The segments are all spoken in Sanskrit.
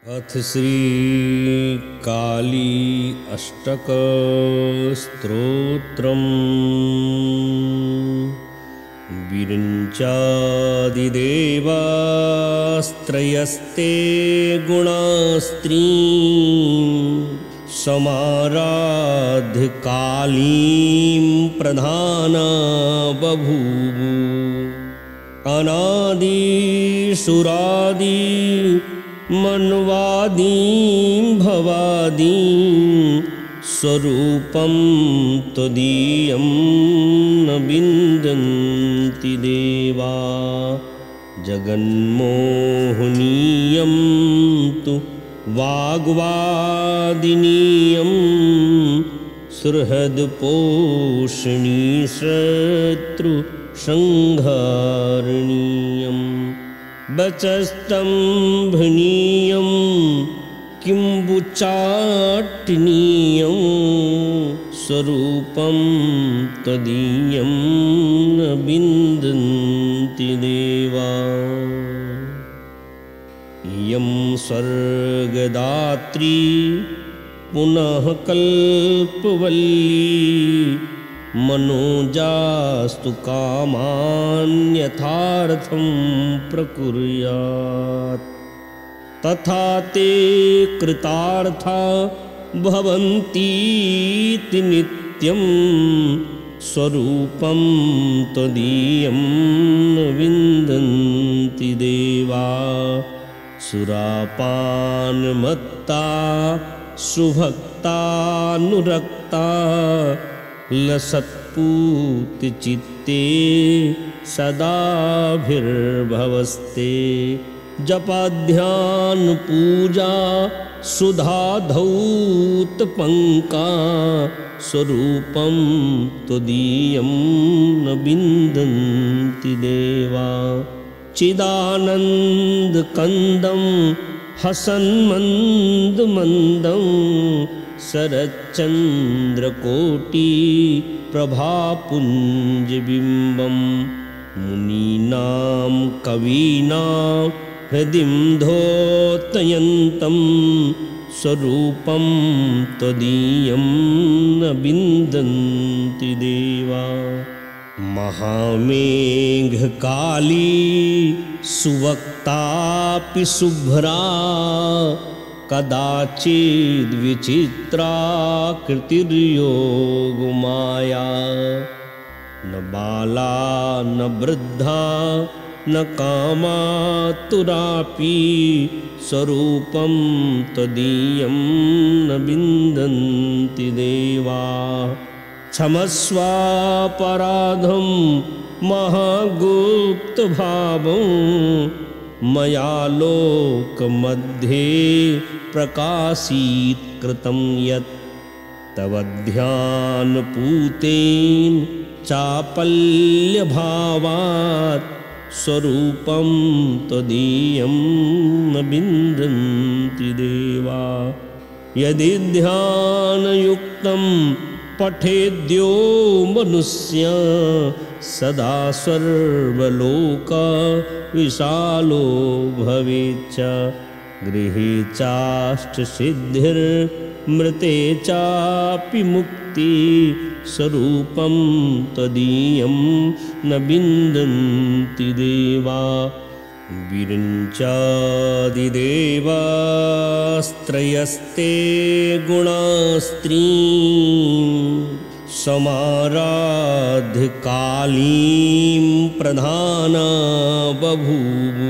अथ श्री काली अष्टक स्तोत्रम्। विरिञ्चादिदेवास्त्रयस्ते गुणास्त्री समाराध्य कालीं प्रधाना बभूवु। अनादिसुरादि मन्वादीं भवादीं स्वरूपं त्वदीयं न विन्दन्ति देवा। जगन्मोहनीयं तु वाग्वादिनीयं सुहृदपोषणी शत्रुसंहारणीयम्। वचस्तम्भनीयं किम्बुचाटनीयं स्वरूपं त्वदीयं न विन्दन्ति देवा। इयं स्वर्गदात्री पुनः कल्पवल्ली मनोजास्तु कामान्यथार्थं प्रकुर्यात्। तथा ते कृतार्था भवन्तीति नित्यं स्वरूपं त्वदीयं न विन्दन्ति देवा। सुरापानमत्ता सुभक्तानुरक्ता लसत्पूतचित्ते सदाभिर्भवस्ते। जपाध्यानपूजा सुधाधौतपङ्का स्वरूपं त्वदीयं न विन्दन्ति देवा। चिदानन्दकन्दं हसन्मन्दमन्दं शरच्चन्द्रकोटि प्रभापुञ्जबिम्बं। मुनीनां कवीनां हृदिं स्वरूपं त्वदीयं न विन्दन्ति देवा। महामेघकाली सुवक्तापि शुभ्रा कदाचिद्विचित्राकृतिर्योगमाया। न बाला न वृद्धा न कामातुरापि स्वरूपं त्वदीयं न विन्दन्ति देवा। क्षमस्वापराधं महागुप्तभावं मया लोकमध्ये प्रकाशितकृतं यत्। तव ध्यानपूतेन चापल्यभावात् स्वरूपं त्वदीयं न विन्दन्ति देवा। यदि ध्यानयुक्तं पठेद्यो मनुष्य सदा सर्वलोकविशालो भवेच्च। गृहे चाष्टसिद्धिर्मृते चापि मुक्ति स्वरूपं त्वदीयं न विन्दन्ति देवा। विरिञ्चादिदेवास्त्रयस्ते गुणास्त्री समाराध्य कालीं प्रधाना बभूवु।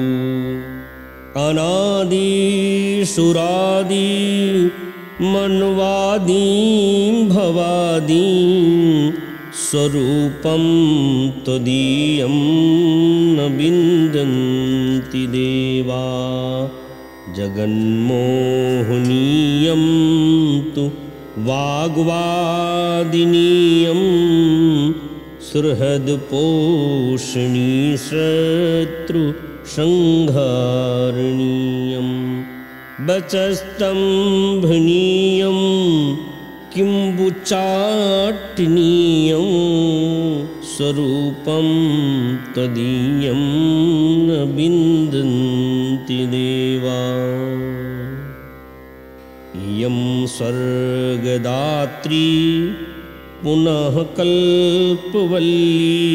अनादिसुरादि मन्वादीं भवादीं स्वरूपं त्वदीयं न विन्दन्ति देवा। जगन्मोहनीयं तु वाग्वादिनीयं सुहृदपोषणी शत्रुसंहारणीयम्। वचस्तम्भनीयं किम्बुचाटनीयं स्वरूपं त्वदीयं न विन्दन्ति देवा। इयं स्वर्गदात्री पुनः कल्पवल्ली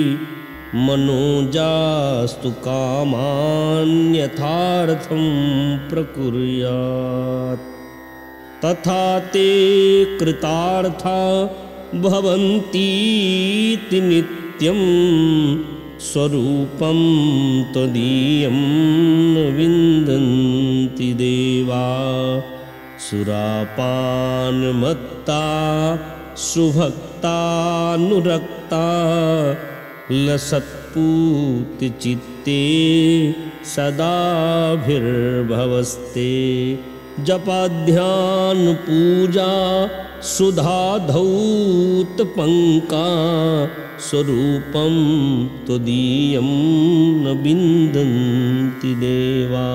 मनोजास्तु कामान्यथार्थं प्रकुर्यात् तथा ते कृतार्था भवन्तीति नित्यं स्वरूपं त्वदीयं न विन्दन्ति देवा सुरापानमत्ता सुभक्तानुरक्ता लसत्पूतचित्ते सदाभिर्भवस्ते जपाध्यानपूजा सुधाधौतपङ्का स्वरूपं त्वदीयं न विन्दन्ति देवा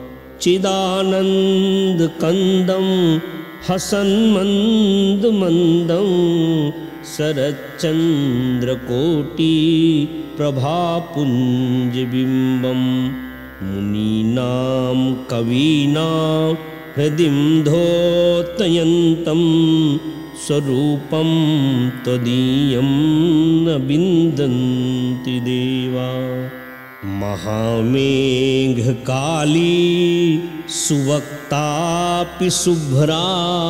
चिदानन्दकन्दं हसन्मन्दमन्दं शरच्चन्द्रकोटिप्रभापुञ्जबिम्बं मुनीनां कवीनां हृदिं धोतयन्तं स्वरूपं त्वदीयं न विन्दन्ति देवा महामेघकाली सुवक्तापि शुभ्रा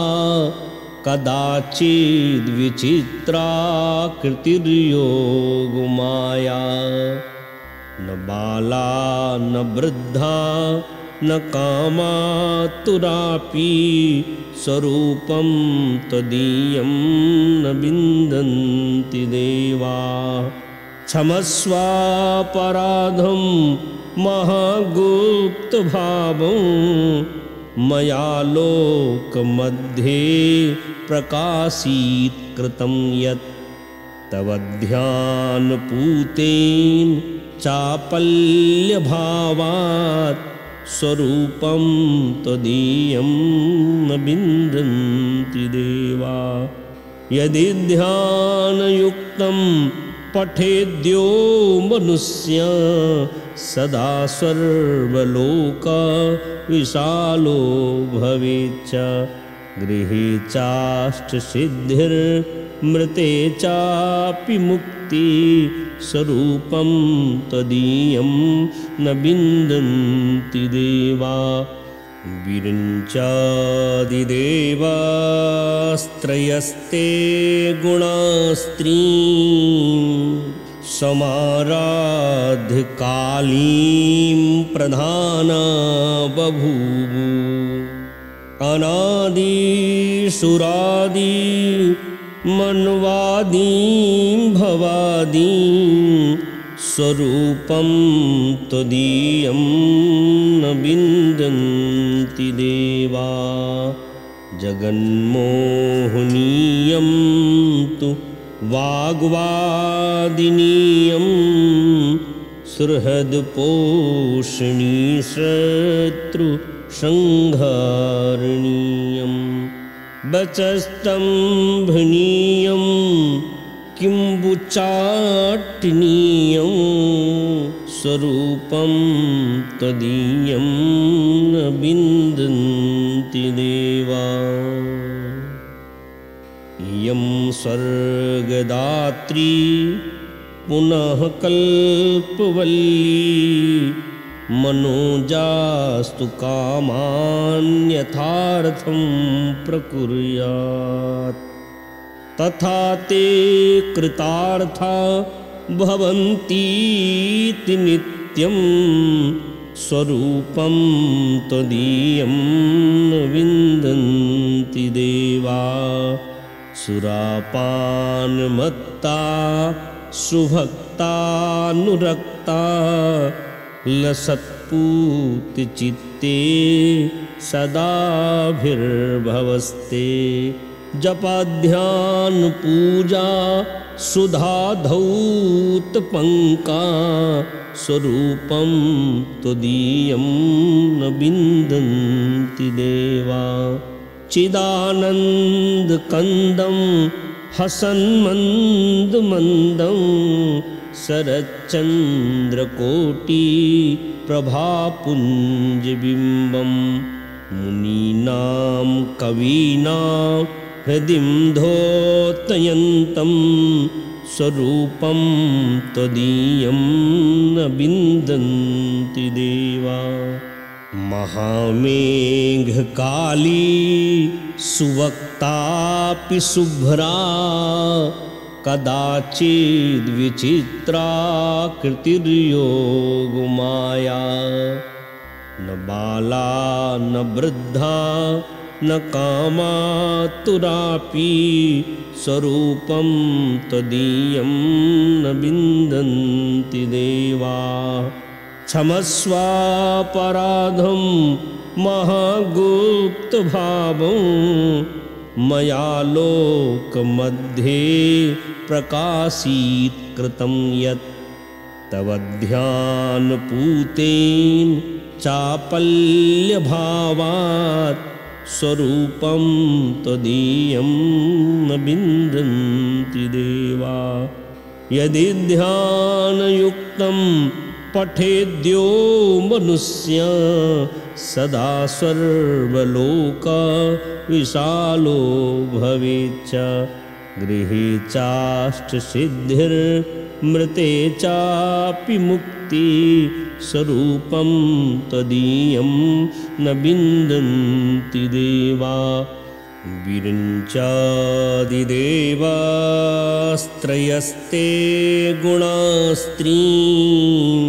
कदाचिद्विचित्राकृतिर्योगमाया न बाला न वृद्धा न कामातुरापि स्वरूपं त्वदीयं न विन्दन्ति देवा क्षमस्वापराधं महागुप्तभावं मया लोकमध्ये प्रकाशितकृतं यत् तव ध्यानपूतेन चापल्यभावात् स्वरूपं त्वदीयं न विन्दन्ति देवा यदि ध्यानयुक्तं पठेद्यो मनुष्य सदा सर्वलोकविशालो भवेच्च गृहे चाष्टसिद्धिर्मृते चापि मुक्ति स्वरूपं त्वदीयं न विन्दन्ति देवा विरिञ्चादिदेवास्त्रयस्ते गुणास्त्रीं समाराध्य कालीं प्रधाना बभूवु अनादिसुरादि मन्वादीं भवादीं स्वरूपं त्वदीयं न विन्दन्ति देवा जगन्मोहनीयं तु वाग्वादिनीयं सुहृदपोषणी शत्रुसंहारणीयं वचस्तम्भनीयं किम्बुचाटनीयं स्वरूपं त्वदीयं न विन्दन्ति देवा इयं स्वर्गदात्री पुनः कल्पवल्ली मनोजास्तु कामान्यथार्थं प्रकुर्यात् तथा ते कृतार्था भवन्तीति नित्यं स्वरूपं त्वदीयं न विन्दन्ति देवा सुरापानमत्ता सुभक्तानुरक्ता लसत्पूतचित्ते सदाभिर्भवस्ते जपाध्यानपूजा सुधाधौतपङ्का स्वरूपं त्वदीयं न विन्दन्ति देवा चिदानन्दकन्दं हसन्मन्दमन्दं शरच्चन्द्रकोटिप्रभापुञ्जबिम्बं मुनीनां कवीनां हृदिं धोतयन्तं स्वरूपं त्वदीयं न विन्दन्ति देवा। महामेघकाली सुवक्तापि शुभ्रा कदाचिद्विचित्राकृतिर्योगमाया। न बाला न वृद्धा न कामातुरापि स्वरूपं त्वदीयं न विन्दन्ति देवा। क्षमस्वापराधं महागुप्तभावं मया लोकमध्ये प्रकाशीकृतं यत् तव ध्यानपूतेन चापल्यभावात् स्वरूपं त्वदीयं न विन्दन्ति देवा। यदि ध्यानयुक्तं पठेद्यो मनुष्य सदा सर्वलोकविशालो भवेच्च। गृहे चाष्टसिद्धिर्मृते चापि मुक्ति स्वरूपं त्वदीयं न विन्दन्ति देवा। विरिञ्चादिदेवास्त्रयस्ते गुणास्त्रीं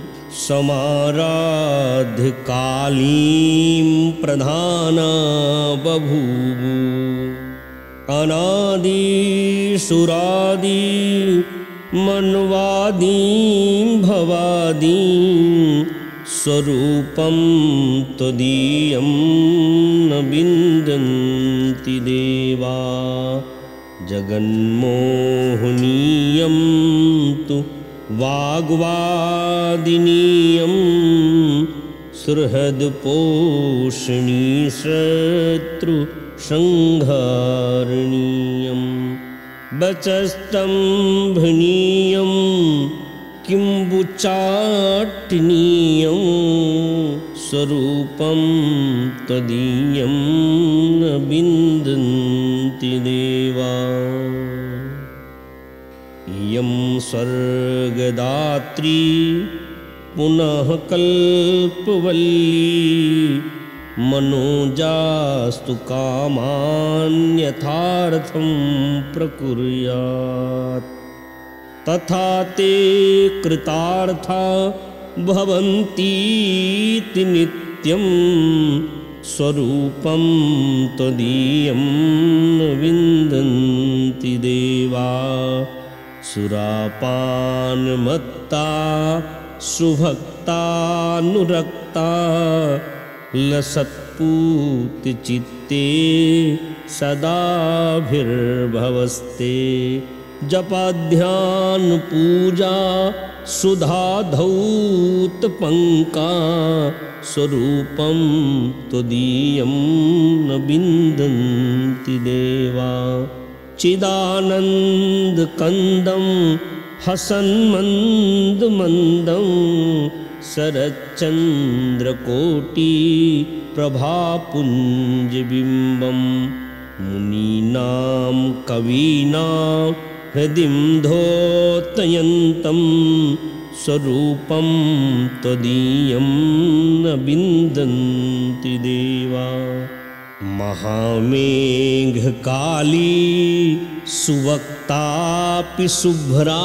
समाराध्य कालीं प्रधाना बभूवु। अनादिसुरादि मन्वादीं भवादीं स्वरूपं त्वदीयं न विन्दन्ति देवा। जगन्मोहनीयं तु वाग्वादिनीयं सुहृदपोषणी शत्रुसंहारणीयं। वचस्तम्भनीयं किम्बुचाटनीयं स्वरूपं त्वदीयं न विन्दन्ति देवा। इयं स्वर्गदात्री पुनः कल्पवल्ली मनोजास्तु कामान्यथार्थं प्रकुर्यात्। तथा ते कृतार्था भवन्तीति नित्यं स्वरूपं त्वदीयं न विन्दन्ति देवा। सुरापानमत्ता सुभक्तानुरक्ता लसत्पूतचित्ते सदाभिर्भवस्ते। जपाध्यान पूजा सुधाधौतपङ्का स्वरूपं त्वदीयं न विन्दन्ति देवा। चिदानन्दकन्दं हसन्मन्दमन्दं शरच्चन्द्रकोटिप्रभापुञ्जबिम्बं मुनीनां कवीनां हृदिं धोतयन्तं स्वरूपं त्वदीयं न विन्दन्ति देवा। महामेघकाली सुवक्तापि शुभ्रा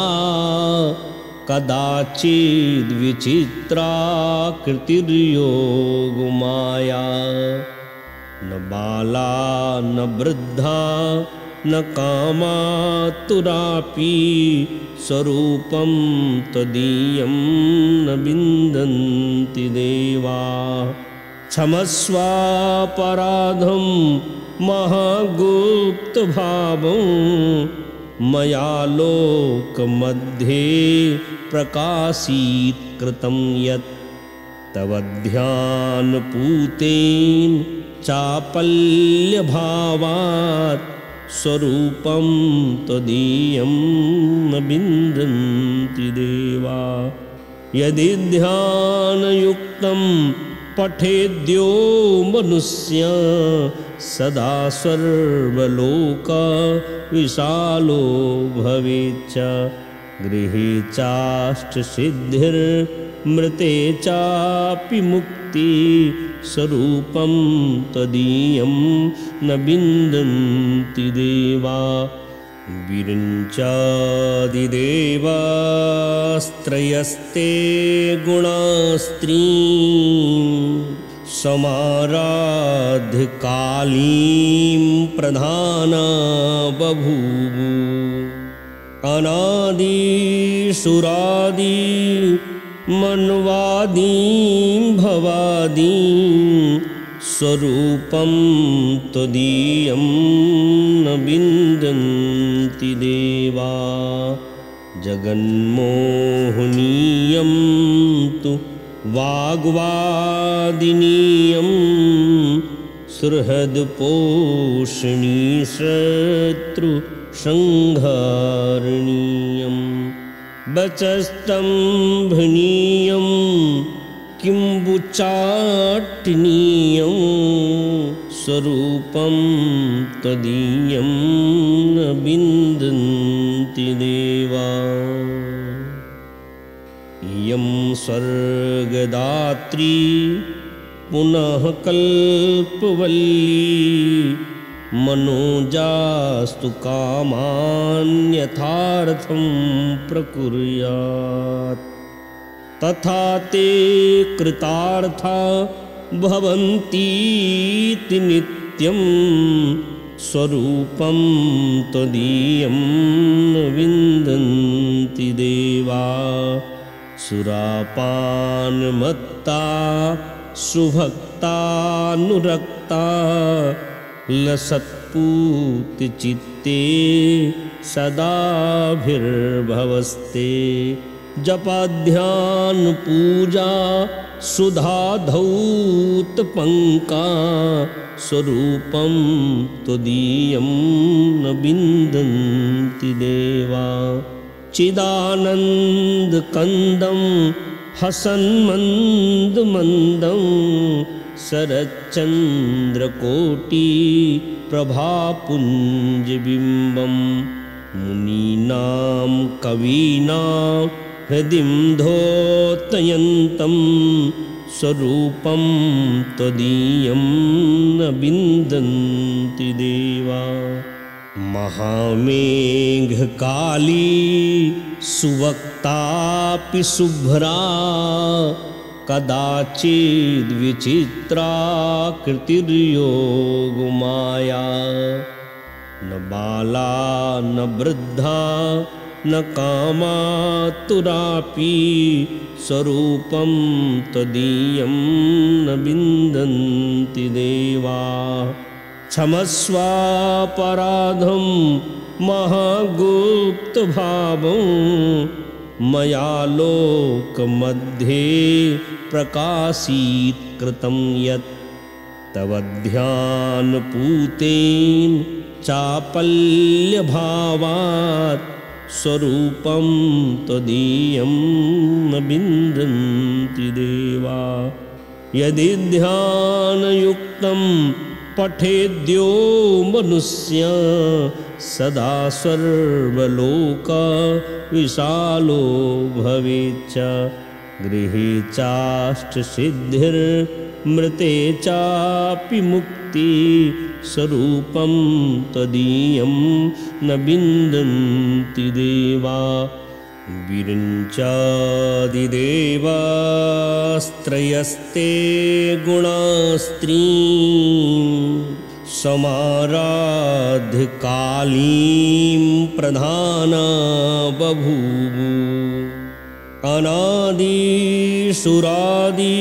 कदाचिद्विचित्राकृतिर्योगमाया। न बाला न वृद्धा न कामातुरापि स्वरूपं त्वदीयं न विन्दन्ति देवा। क्षमस्वापराधं महागुप्तभावं मया लोकमध्ये प्रकाशीकृतं यत् तव ध्यानपूतेन चापल्यभावात् स्वरूपं त्वदीयं न विन्दन्ति देवा। यदि ध्यानयुक्तं पठेद्यो मनुष्य सदा सर्वलोक विशालो भवेच्च गृहे चाष्टसिद्धिर्मृते चापि मुक्ति स्वरूपं तदीयं न विन्दन्ति देवा विरिञ्चादिदेवास्त्रयस्ते गुणास्त्रीं समाराध्य कालीं प्रधाना बभूव अनादिसुरादि मन्वादीं भवादीं स्वरूपं त्वदीयं न विन्दन्ति देवा जगन्मोहनीयं तु वाग्वादिनीयं सुहृदपोषणी शत्रुसंहारणीयं वचस्तम्भनीयं किम्बुचाटनीयं स्वरूपं तदीयं न विन्दन्ति देवा इयं स्वर्गदात्री पुनः कल्पवल्ली मनोजास्तु कामान्यथार्थं प्रकुर्यात् तथा ते कृतार्था भवन्तीति नित्यं स्वरूपं त्वदीयं न विन्दन्ति देवा सुरापानमत्ता सुभक्तानुरक्ता लसत्पूतचित्ते सदाभिर्भवस्ते जपाध्यान पूजा सुधाधौतपङ्का स्वरूपं त्वदीयं न विन्दन्ति देवा चिदानन्दकन्दं हसन्मन्दमन्दं शरच्चन्द्रकोटि प्रभापुञ्जबिम्बं मुनीनां कवीनां हृदिं धोतयन्तं स्वरूपं त्वदीयं न विन्दन्ति देवा महामेघकाली सुवक्तापि शुभ्रा कदाचिद्विचित्राकृतिर्योगमाया न बाला न वृद्धा न कामातुरापि स्वरूपं त्वदीयं न विन्दन्ति देवा क्षमस्वापराधं महागुप्तभावं मया लोकमध्ये प्रकाशितकृतं यत् तव ध्यानपूतेन चापल्यभावात् स्वरूपं त्वदीयं न विन्दन्ति देवा यदि ध्यानयुक्तं पठेद्यो मनुष्य सदा सर्वलोक विशालो भवेच्च गृहे चाष्टसिद्धिर्मृते चापि मुक्ति स्वरूपं त्वदीयं न विन्दन्ति देवा विरिञ्चादिदेवास्त्रयस्ते गुणास्त्रीं समाराध्य कालीं प्रधाना बभूव अनादिसुरादि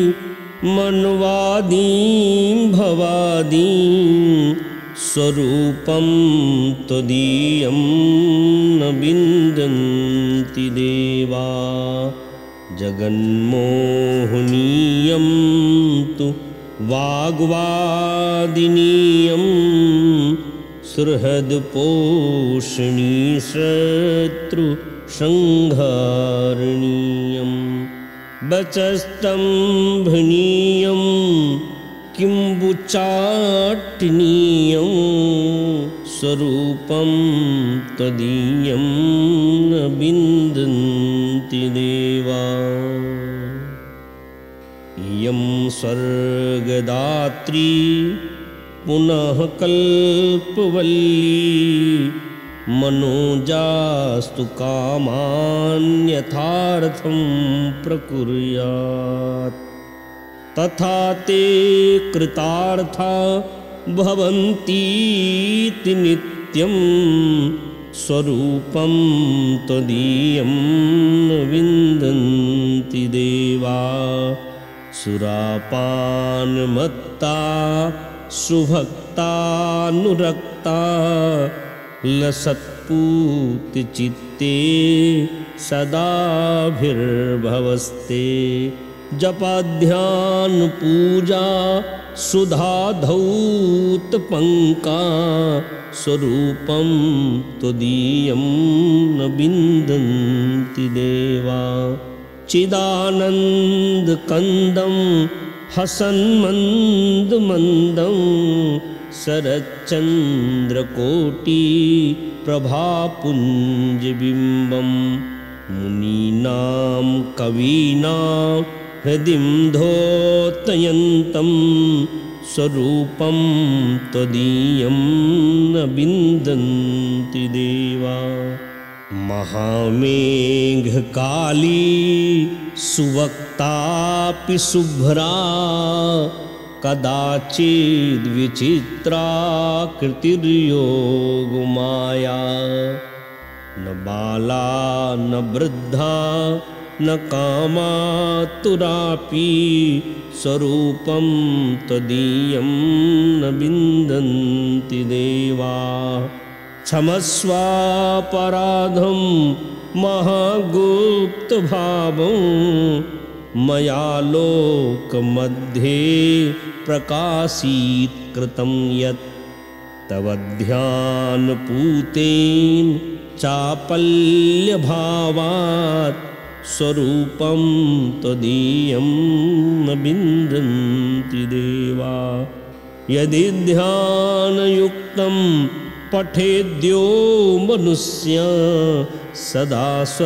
मन्वादीं भवादीं स्वरूपं त्वदीयं न विन्दन्ति देवा जगन्मोहनीयं तु वाग्वादिनीयं सुहृदपोषणी शत्रुसंहारणीयं वचस्तम्भनीयं किम्बुचाटनीयं स्वरूपं त्वदीयं न विन्दन्ति देवा। इयं स्वर्गदात्री पुनः कल्पवल्ली मनोजास्तु कामान्यथार्थं प्रकुर्यात्। तथा ते कृतार्था भवन्तीति नित्यं स्वरूपं त्वदीयं न विन्दन्ति देवा। सुरापानमत्ता सुभक्तानुरक्ता लसत्पूतचित्ते सदाभिर्भवस्ते। जपाध्यानपूजा सुधाधौतपङ्का स्वरूपं त्वदीयं न विन्दन्ति देवा। चिदानन्दकन्दं हसन्मन्दमन्दं शरच्चन्द्रकोटिप्रभापुञ्जबिम्बं मुनीनां कवीनां हृदिं धोतयन्तं स्वरूपं त्वदीयं न विन्दन्ति देवा। महामेघकाली सुवक्तापि शुभ्रा कदाचिद्विचित्राकृतिर्योगमाया। न बाला न वृद्धा न कामातुरापि स्वरूपं त्वदीयं न विन्दन्ति देवा। क्षमस्वापराधं महागुप्तभावं मया लोकमध्ये प्रकाशितकृतं यत्। तव ध्यानपूतेन चापल्यभावात् स्वरूपं त्वदीयं न विन्दन्ति देवा। यदि ध्यानयुक्तं पठेद्यो मनुष्य सदा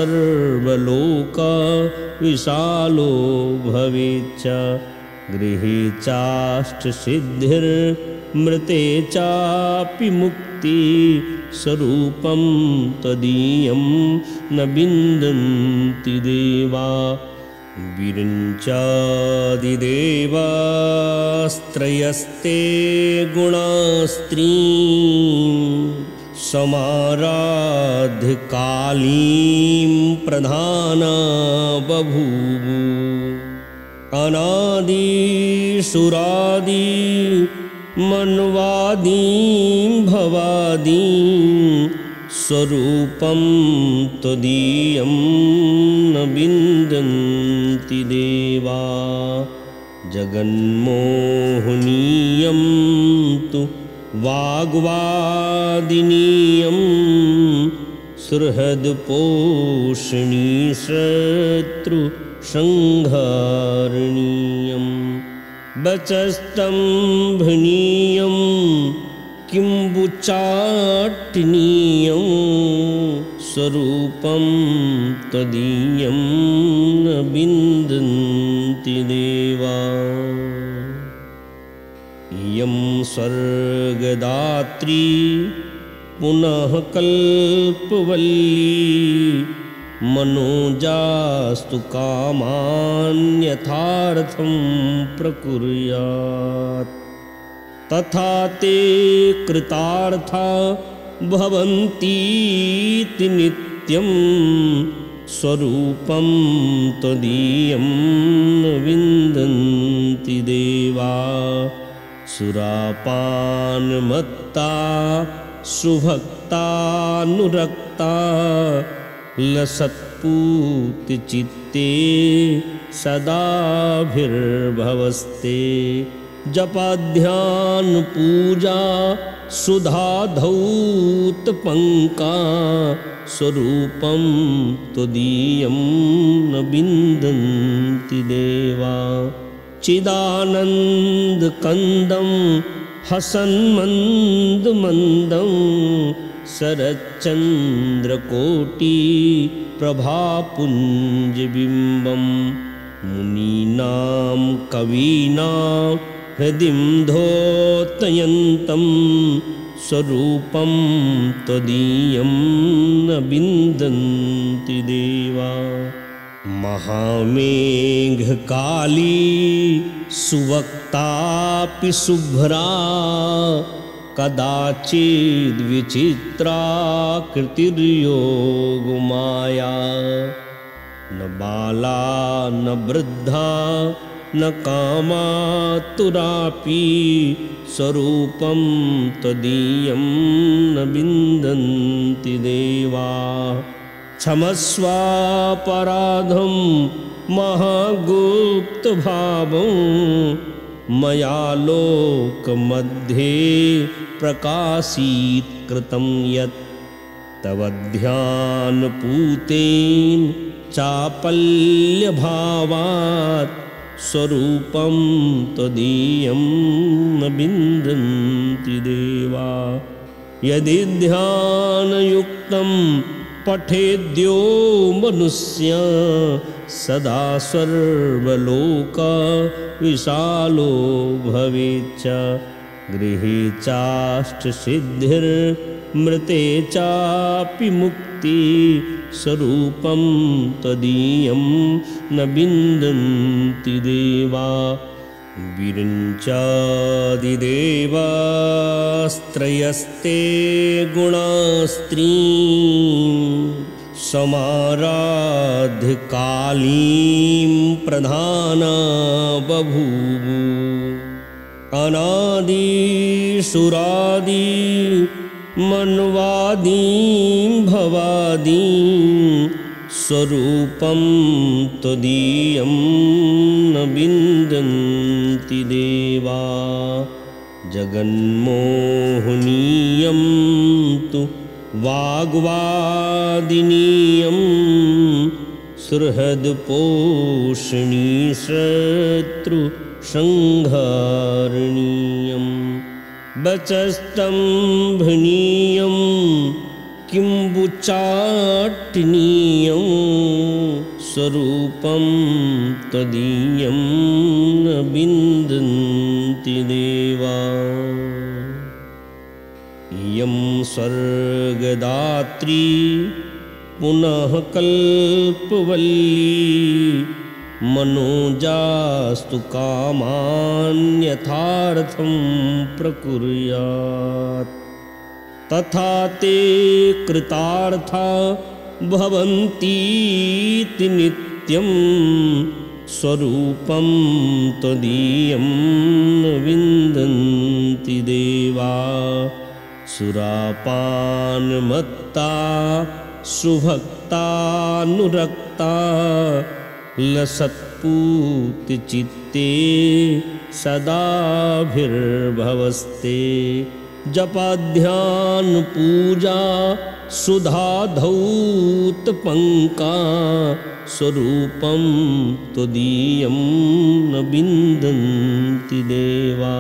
सर्वलोकविशालो भवेच्च। गृहे चाष्टसिद्धिर्मृते चापि मुक्ति स्वरूपं त्वदीयं न विन्दन्ति देवा। विरिञ्चादिदेवास्त्रयस्ते गुणास्त्रीं समाराध्य कालीं प्रधाना बभूवु। अनादिसुरादि मन्वादीं भवादीं स्वरूपं त्वदीयं न विन्दन्ति देवा। जगन्मोहनीयं तु वाग्वादिनीयं सुहृदपोषणी शत्रुसंहारणीयं। वचस्तम्भनीयं किम्बुचाटनीयं स्वरूपं त्वदीयं न विन्दन्ति देवा। इयं स्वर्गदात्री पुनः कल्पवल्ली मनोजास्तु कामान्यथार्थं प्रकुर्यात्। तथा ते कृतार्था भवन्तीति नित्यं स्वरूपं त्वदीयं न विन्दन्ति देवा। सुरापानमत्ता सुभक्तानुरक्ता लसत्पूतचित्ते सदाभिर्भवस्ते। जपाध्यानपूजा सुधाधौतपङ्का स्वरूपं त्वदीयं न विन्दन्ति देवा। चिदानन्दकन्दं हसन्मन्दमन्दं शरच्चन्द्रकोटिप्रभापुञ्जबिम्बं मुनीनां कवीनां हृदिं धोतयन्तं स्वरूपं त्वदीयं न विन्दन्ति देवा। महामेघकाली सुवक्तापि शुभ्रा कदाचिद्विचित्राकृतिर्योगमाया। न बाला न वृद्धा न कामातुरापि स्वरूपं त्वदीयं न विन्दन्ति देवा। क्षमस्वापराधं महागुप्तभावं मया लोकमध्ये प्रकाशीकृतं यत् तव ध्यानपूतेन चापल्यभावात् स्वरूपं त्वदीयं न विन्दन्ति देवा। यदि ध्यानयुक्तं पठेद्यो मनुष्य सदा सर्वलोकविशालो भवेच्च। गृहे चाष्टसिद्धिर्मृते चापि मुक्ति स्वरूपं त्वदीयं न विन्दन्ति देवा। विरिञ्चादिदेवास्त्रयस्ते गुणास्त्रीं समाराध्य कालीं प्रधाना बभूवु। अनादिसुरादि मन्वादीं भवादीं स्वरूपं त्वदीयं न विन्दन्ति देवा। जगन्मोहनीयं तु वाग्वादिनीयं सुहृदपोषणी शत्रुसंहारणीयं। वचस्तम्भनीयं किम्बुचाटनीयं स्वरूपं त्वदीयं न विन्दन्ति देवा। इयं स्वर्गदात्री पुनः कल्पवल्ली मनोजास्तु कामान्यथार्थं प्रकुर्यात्। तथा ते कृतार्था भवन्तीति नित्यं स्वरूपं त्वदीयं न विन्दन्ति देवा। सुरापानमत्ता सुभक्तानुरक्ता लसत्पूतचित्ते सदाभिर्भवस्ते। जपाध्यान पूजा सुधाधौतपङ्का स्वरूपं त्वदीयं न विन्दन्ति देवा।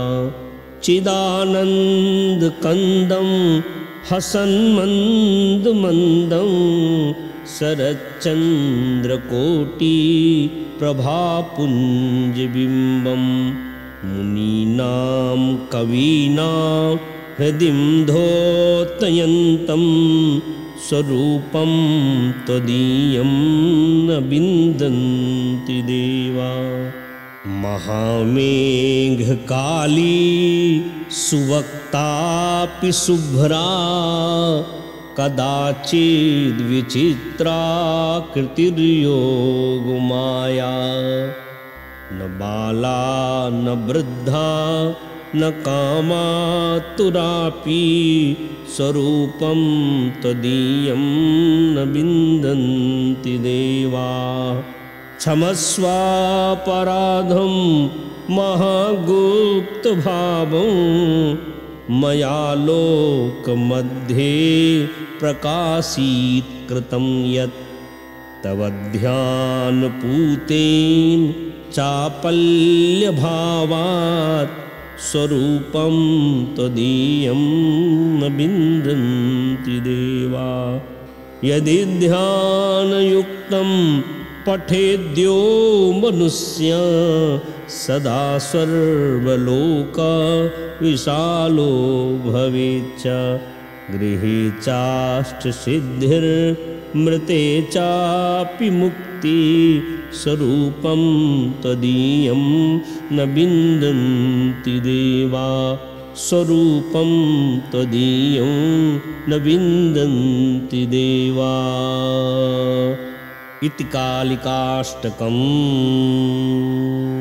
चिदानन्दकन्दं हसन्मन्दमन्दं शरच्चन्द्रकोटिप्रभापुञ्जबिम्बं मुनीनां कवीनां हृदिं धोतयन्तं स्वरूपं त्वदीयं न विन्दन्ति देवा। महामेघकाली सुवक्तापि शुभ्रा कदाचिद्विचित्राकृतिर्योगमाया। न बाला न वृद्धा न कामातुरापि स्वरूपं त्वदीयं न विन्दन्ति देवा। क्षमस्वापराधं महागुप्तभावं मया लोकमध्ये प्रकाशित कृतं यत् तव ध्यानपूतेन चापल्यभावात् स्वरूपं त्वदीयं न विन्दन्ति देवा। यदि ध्यानयुक्तं पठेद्यो मनुष्य सदा सर्वलोकविशालो भवेच्च। गृहे चाष्टसिद्धिर्मृते चापि मुक्ति स्वरूपं त्वदीयं न विन्दन्ति देवा। स्वरूपं त्वदीयं न विन्दन्ति देवा। इति कालिकाष्टकम्।